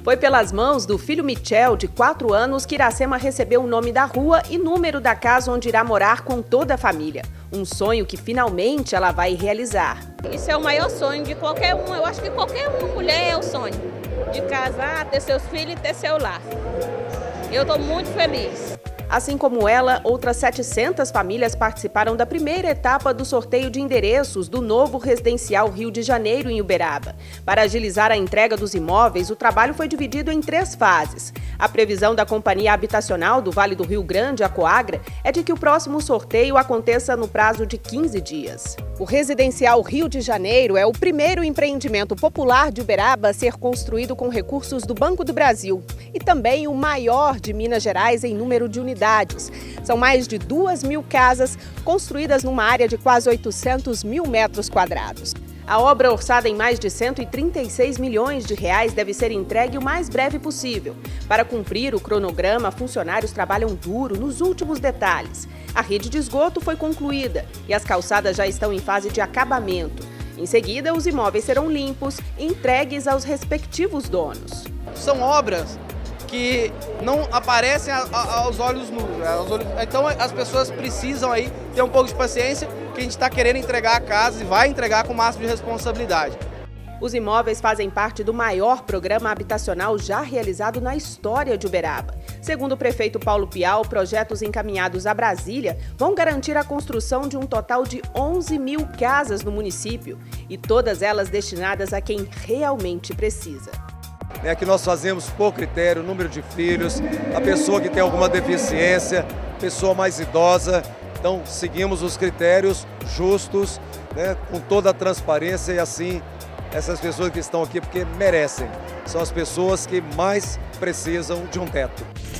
Foi pelas mãos do filho Michel, de 4 anos, que Iracema recebeu o nome da rua e número da casa onde irá morar com toda a família. Um sonho que finalmente ela vai realizar. Isso é o maior sonho de qualquer um. Eu acho que qualquer uma mulher é o sonho de casar, ter seus filhos e ter seu lar. Eu estou muito feliz. Assim como ela, outras 700 famílias participaram da primeira etapa do sorteio de endereços do novo residencial Rio de Janeiro, em Uberaba. Para agilizar a entrega dos imóveis, o trabalho foi dividido em 3 fases. A previsão da Companhia Habitacional do Vale do Rio Grande, a Coagra, é de que o próximo sorteio aconteça no prazo de 15 dias. O residencial Rio de Janeiro é o primeiro empreendimento popular de Uberaba a ser construído com recursos do Banco do Brasil e também o maior de Minas Gerais em número de unidades. São mais de 2.000 casas construídas numa área de quase 800 mil metros quadrados. A obra, orçada em mais de 136 milhões de reais, deve ser entregue o mais breve possível. Para cumprir o cronograma, funcionários trabalham duro nos últimos detalhes. A rede de esgoto foi concluída e as calçadas já estão em fase de acabamento. Em seguida, os imóveis serão limpos e entregues aos respectivos donos. São obras que não aparecem aos olhos nus. Então as pessoas precisam aí ter um pouco de paciência, que a gente está querendo entregar a casa e vai entregar com o máximo de responsabilidade. Os imóveis fazem parte do maior programa habitacional já realizado na história de Uberaba. Segundo o prefeito Paulo Pial, projetos encaminhados a Brasília vão garantir a construção de um total de 11.000 casas no município, e todas elas destinadas a quem realmente precisa. Que nós fazemos por critério, número de filhos, a pessoa que tem alguma deficiência, pessoa mais idosa. Então seguimos os critérios justos, com toda a transparência, e assim essas pessoas que estão aqui porque merecem. São as pessoas que mais precisam de um teto.